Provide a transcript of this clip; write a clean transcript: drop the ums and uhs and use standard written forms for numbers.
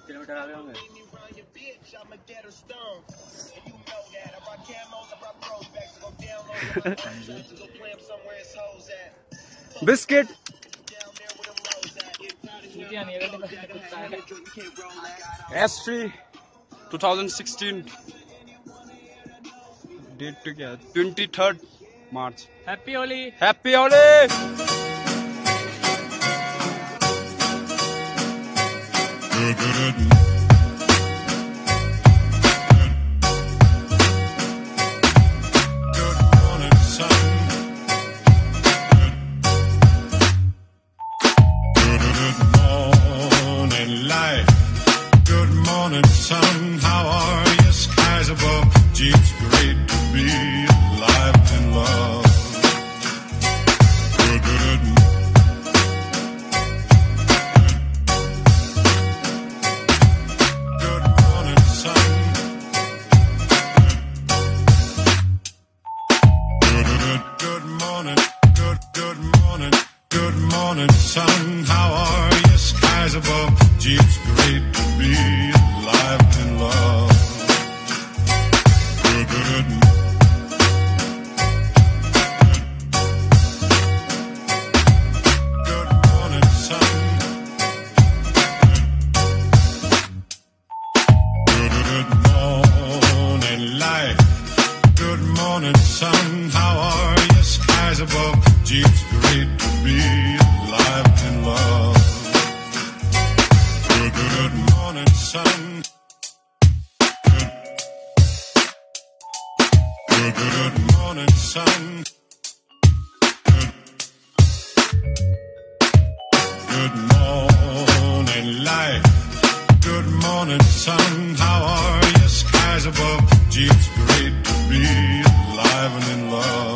Kilometre आ गए होंगे। Biscuit S3 2016 date तो क्या 23rd March। Happy Holi. Happy Holi. Good morning, sun. How are you? Skies above. Gee, it's great to be alive and love. Good morning, sun. Good morning. Good morning, sun. How are you? Skies above. Gee, it's great to be alive and love. Good morning, sun. Good morning, life. Good morning, sun. How are you? Skies above. Gee, it's great to be alive and love. Good morning, sun. Good morning, sun. Good morning, life. Good morning, sun. How are you? Skies above. Gee, it's great to be alive and in love.